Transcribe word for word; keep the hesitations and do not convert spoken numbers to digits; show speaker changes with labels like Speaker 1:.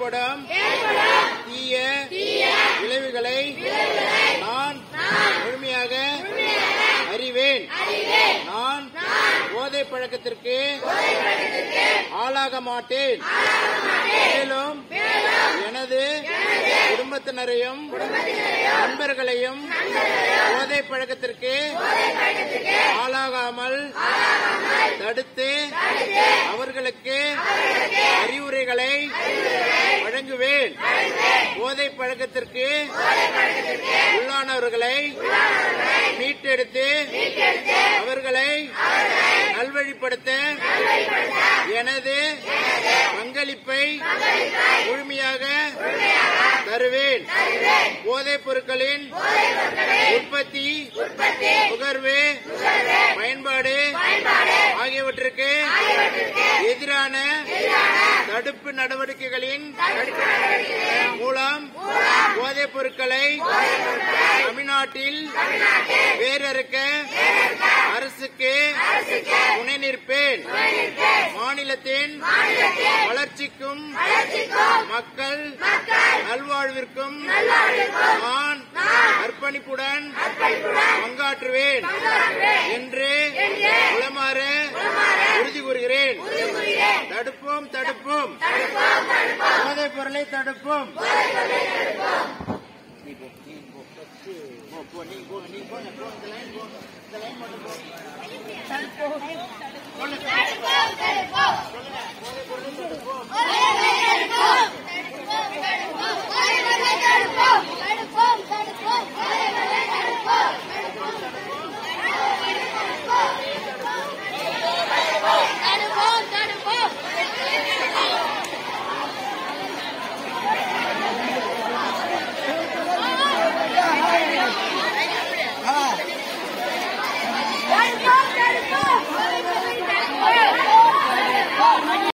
Speaker 1: ஏற்படும் தீய விளைவுகளை நான் முழுமையாக அறிவேன். நான் போதை பழக்கத்திற்கு ஆளாக மாட்டேன். மேலும் எனது குடும்பத்தினரையும் நண்பர்களையும் போதை பழக்கத்திற்கு ஆளாகாமல் தடுத்து அவர்களுக்கு அறிவுரைகளை வழங்குவேன். போதை பழக்கத்திற்கு உள்ளானவர்களை மீட்டெடுத்து அவர்களை நல்வழிப்படுத்த எனது பங்களிப்பை முழுமையாக தருவேன். போதைப் பொருட்களின் உற்பத்தி, நுகர்வு, பயன்பாடு ஆகியவற்றுக்கு எதிரான தடுப்பு நடவடிக்கைகளின் மூலம் போதைப் பொருட்களை தமிழ்நாட்டில் வேரறுக்க அரசுக்கு துணை நிற்பேன். மாநிலத்தின் வளர்ச்சிக்கும் மக்கள் நல்வாழ்விற்கும் நான் அர்ப்பணிப்புடன் பங்காற்றுவேன் என்று உளமாற உறுதி கூறுகிறேன். தடுப்போம் தடுப்போம் போதைப் பொருளை தடுப்போம்.
Speaker 2: தடுப்போம்.